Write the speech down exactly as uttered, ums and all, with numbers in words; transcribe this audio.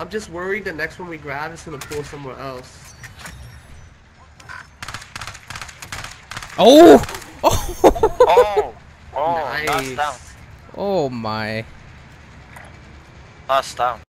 I'm just worried the next one we grab is gonna pull somewhere else. Oh! Oh! Oh, Nice. last down. Oh my. Last down.